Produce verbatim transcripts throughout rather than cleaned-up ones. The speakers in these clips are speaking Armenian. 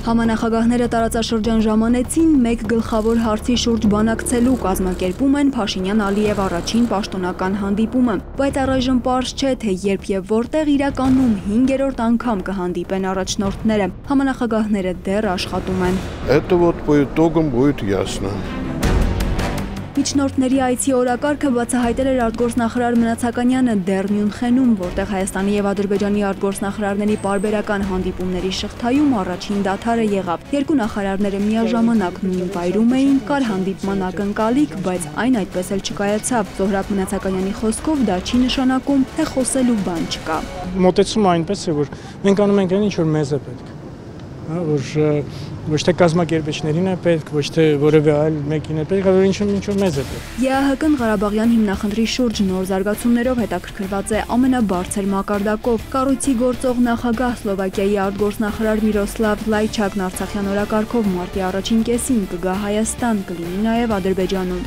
Համանախագահները տարածաշրջան ժամանեցին մեկ գլխավոր հարցի շուրջ բանակցելու կազմակերպում են Փաշինյան-Ալիև առաջին պաշտոնական հանդիպումը, բայց առայժմ պարզ չէ, թե երբ եւ որտեղ իրականում հինգերորդ անգամ կհանդիպեն առաջնորդները։ Համանախագահները դեռ աշխատում են։ Это вот по итогам будет ясно. Միջնորդների այցի օրակարգը բացահայտել էր արտգործնախարար Մնացականյանը դեռ Մյունխենում, որտեղ Հայաստանի եւ Ադրբեջանի արտգործնախարարների պարբերական հանդիպումների շղթայում առաջին դադարը եղավ։ Երկու նախարարները միաժամանակ նույն վայրում էին, կար հանդիպման ակնկալիք, բայց այն այդպես էլ չկայացավ։ Զոհրաբ Մնացականյանի խոսքով դա չի նշանակում, թե խոսելու բան չկա։ Մոտեցումը այնպես է, որ մենք անում ենք այն, ինչ որ մեզ է պետք, որ ոչ թե կազմակերպիչներին է պետք, ոչ թե որևէ այլ մեկին է պետք, այլ ինչ-որ ինչ-որ մեզ է պետք։ ԵԱՀԿ-ն Ղարաբաղյան հիմնախնդրի շուրջ նոր զարգացումներով հետաքրքրված է ամենաբարձր մակարդակով։ Կառույցի գործող նախագահ Սլովակիայի արտգործնախարար Միրոսլավ Լայչակն Արցախյան օրակարգով մարտի առաջին կեսին կգա Հայաստան, կլինի նաև Ադրբեջանում։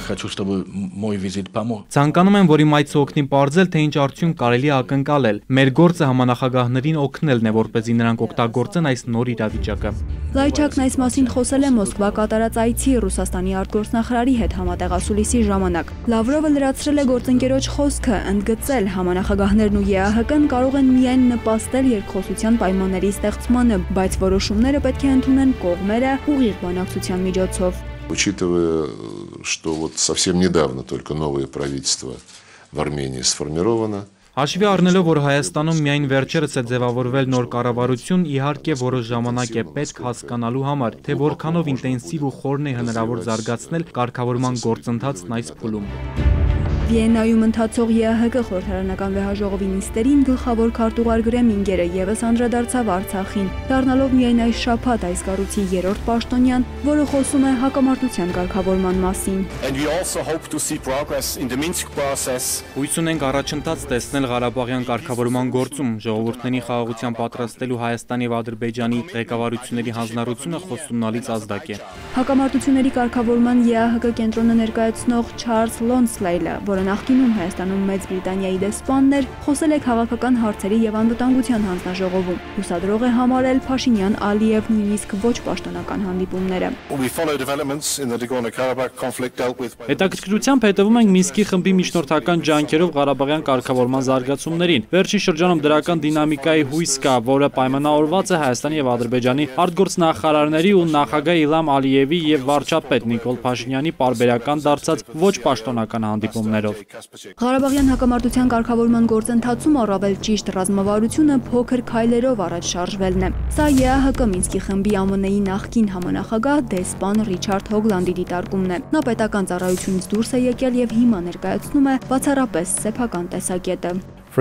Ցանկանում եմ, որ իմ այցը օգնի պարզել, թե ինչ արդյունք կարելի է ակնկալել։ Մեր գործը համանախագահներին օգնելն է, որպեսզի նրանք օգտագործեն այս նոր իրավիճակը։ Լայչակն այս մասին խոսել է Մոսկվա կատարած այցի Ռուսաստանի արտգործնախարարի հետ համատեղ ասուլիսի ժամանակ։ Լավրովը լրացրել է գործընկերոջ խոսքը, ընդգծել համանախագահներն ու ԵԱՀԿ-ն կարող են միայն նպաստել երկխոսության պայմանների ստեղծմանը, բայց որոշումները պետք է ընդունեն կողմերը ուղիղ բանակցության միջոցով։ Учитывая, что вот совсем недавно только новое правительство в Армении сформировано. Հաշվի առնելով, որ Հայաստանում միայն վերջերս է ձևավորվել նոր կառավարություն, իհարկե որոշ ժամանակ է պետք հասկանալու համար, թե որքանով ինտենսիվ ու խորն է հնարավոր զարգացնել կարգավորման գործընթացն այս փուլում։ Վիեննայում ընթացող ԵԱՀԿ խորհրդարանական վեհաժողովի նիստերին գլխավոր քարտուղար Գրեմինգերը ևս անդրադարձավ Արցախին, դառնալով միայն այս շաբաթ այս կառույցի երրորդ պաշտոնյան, որը խոսում է հակամարտության կարգավորման մասին։ Հույս ունենք առաջընթաց տեսնել Ղարաբաղյան կարգավորման գործում, ժողովուրդների խաղաղության պատրաստելու Հայաստանի եւ Ադրբեջանի ղեկավարությունների հանձնառությունը խոստումնալից ազդակ է։ Հակամարտությունների կարգավորման ԵԱՀԿ կենտրոնը ներկայացնող Չարլզ Լոնսլեյլը, որը նախկինում Հայաստանում Մեծ Բրիտանիայի դեսպանն էր, խոսել է քաղաքական հարցերի եւ անվտանգության հանձնաժողովում։ Հուսադրող է համարել Փաշինյան-Ալիև նույնիսկ ոչ պաշտոնական հանդիպումները։ Հետաքրքրությամբ հետևում ենք Մինսկի խմբի միջնորդական ջանքերով Ղարաբաղյան կարգավորման զարգացումներին։ Վերջին շրջանում դրական դինամիկայի հույս կա, որը պայմանավորված է Հայաստանի եւ Ադրբեջանի արտգործնախարարների ու նախագահ Իլհամ Ալիևի եւ վարչապետ Նիկոլ Փաշինյանի պարբերական դարձած ոչ պաշտոնական հանդիպումներով։ Ղարաբաղյան հակամարտության կարգավորման գործընթացում առավել ճիշտ ռազմավարությունը փոքր քայլերով առաջ շարժվելն է։ Սա ԵԱՀԿ Մինսկի խմբի ԱՄՆ-ի նախկին համանախագահ դեսպան Ռիչարդ Հոգլանդի դիտարկումն է։ Նա պետական ծառայությունից դուրս է եկել եւ հիմա ներկայացնում է բացառապես սեփական տեսակետը։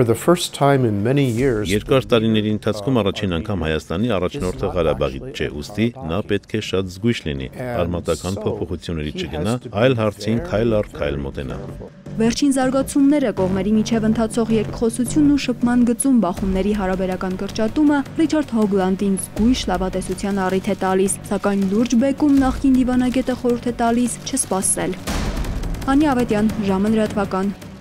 Երկար տարիների ընթացքում առաջին անգամ Հայաստանի առաջնորդը Ղարաբաղից չէ, ուստի նա պետք է շատ զգույշ լինի, արմատական փոփոխությունների չգնա, այլ հարցին քայլ առ քայլ մոտենա։ Վերջին զարգացումները, կողմերի միջև ընթացող երկխոսությունն ու շփման գծում բախումների հարաբերական կրճատումը Ռիչարդ Հոգլանդին զգույշ լավատեսության առիթ է տալիս, սակայն լուրջ բեկում նախկին դիվանագետը խորհուրդ է տալիս չսպասել։ Անի Ավետյան, ժամը լրատվական։